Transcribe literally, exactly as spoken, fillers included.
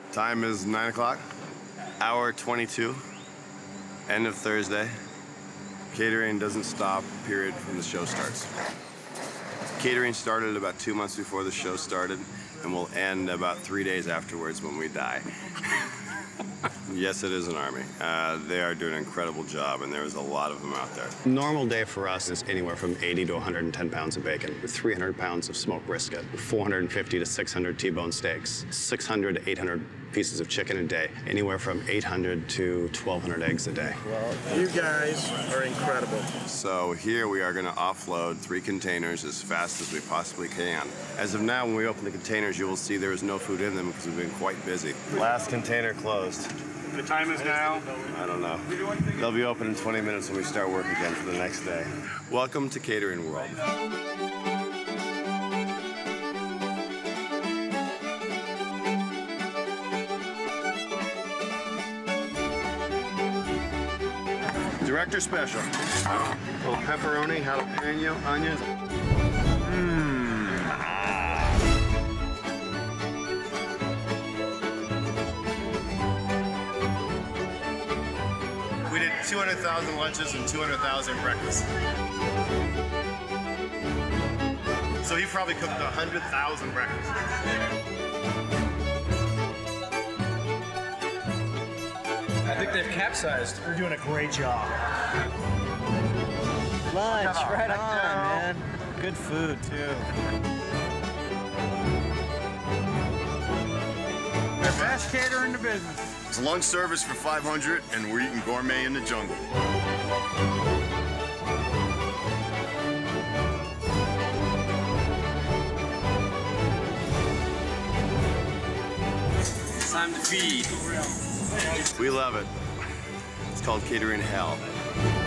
Time is nine o'clock. Hour twenty-two. End of Thursday. Catering doesn't stop, period, from the show starts. Catering started about two months before the show started and will end about three days afterwards when we die. Yes, it is an army. Uh, they are doing an incredible job, and there's a lot of them out there. Normal day for us is anywhere from eighty to one hundred ten pounds of bacon, three hundred pounds of smoked brisket, four hundred fifty to six hundred T-bone steaks, six hundred to eight hundred pieces of chicken a day, anywhere from eight hundred to twelve hundred eggs a day. Well, you guys are incredible. So here we are going to offload three containers as fast as we possibly can. As of now, when we open the containers, you will see there is no food in them because we've been quite busy. Last container closed. The time is now. I don't know. They'll be open in twenty minutes when we start work again for the next day. Welcome to Catering World. Director special. A little pepperoni, jalapeno, onions. Mmm. We did two hundred thousand lunches and two hundred thousand breakfasts. So he probably cooked one hundred thousand breakfasts. I think they've capsized. You're doing a great job. Lunch, right on, man. Good food, too. The best caterer in the business. It's lunch service for five hundred, and we're eating gourmet in the jungle. It's time to feed. We love it. It's called Catering Hell.